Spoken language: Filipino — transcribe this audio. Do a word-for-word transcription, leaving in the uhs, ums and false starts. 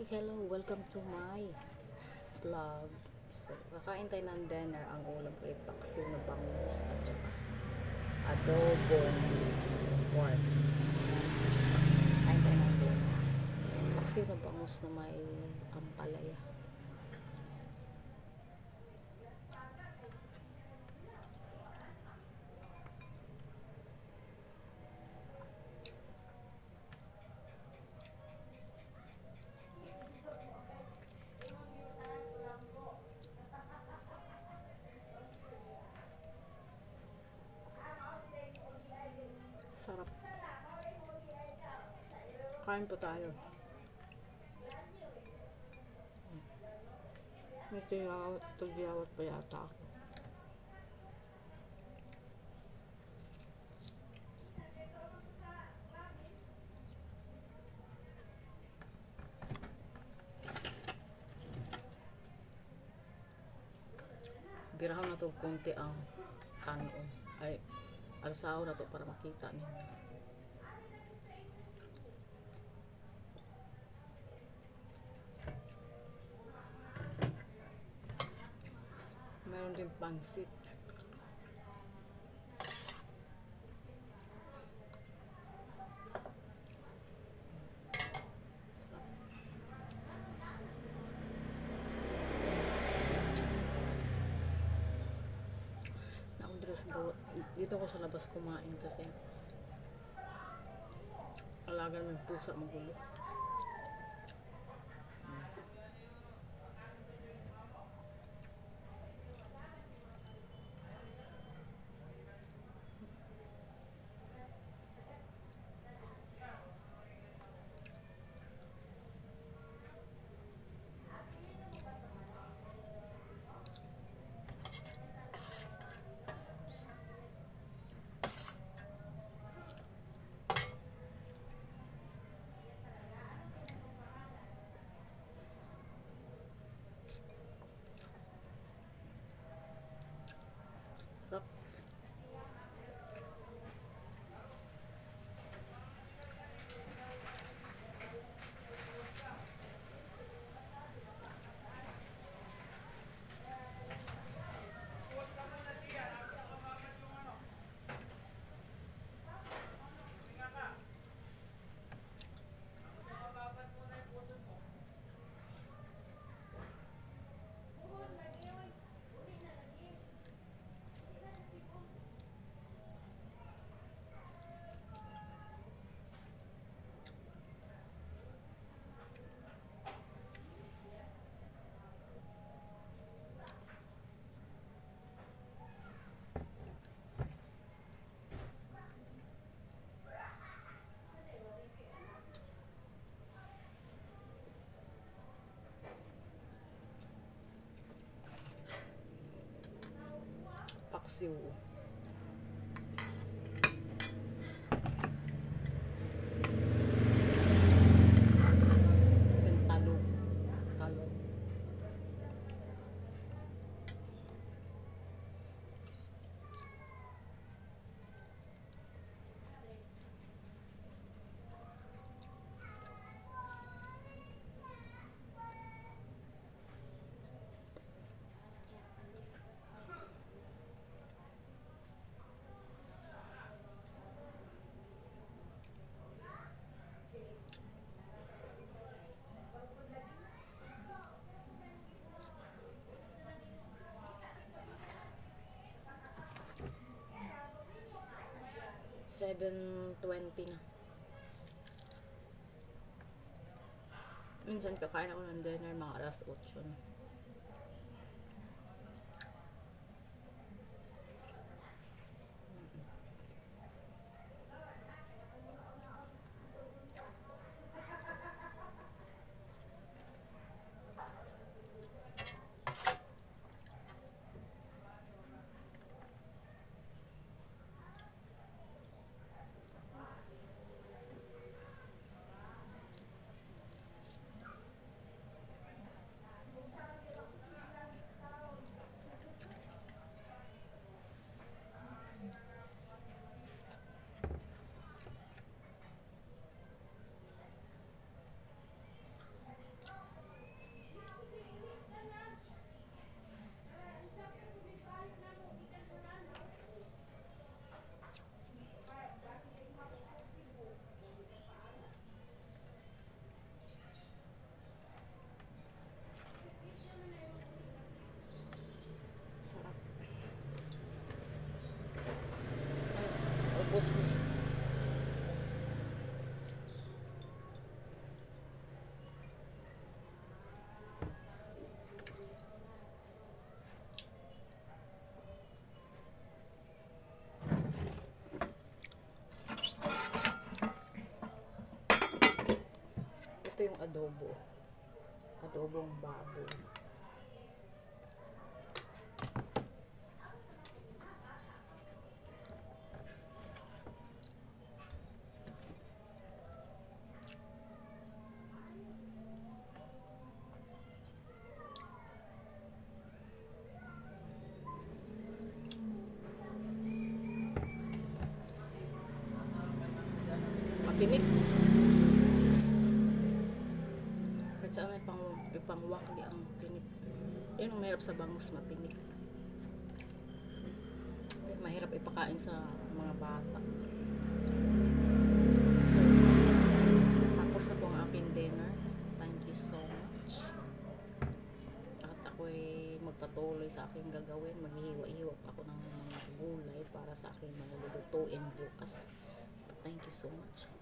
Hello, welcome to my vlog. So, kakain tayo ng dinner. Ang ulam ko ay paksiw na bangus at saka adobong pork. Kain tayo ng dinner. Paksiw na bangus na may ampalaya. Sarap. Kain po tayo. May tiyawat, tiyawat pa yata ako. Birahan na to konti ang kanon. Ay, alsaw na to para makita niyo. Meron din pansit. Dito ko sa labas kumain kasi alaga naman pusa magulo. Paksiw. Yung talong. Talong. seven twenty na. Minsan kakain ako ng dinner mga alas otso na. Ito yung adobo. Adobong baboy. Makinig. Kasi may pang ipangwakli ang tinik. Yun ang mahirap sa bangus, matinik. Mahirap ipakain sa mga bata. So, tapos na po ang aking dinner. Thank you so much. At ako'y magpatuloy sa aking gagawin. Maghihiwa-hiwa ako ng mga gulay para sa aking mga lulutuin bukas. Thank you so much.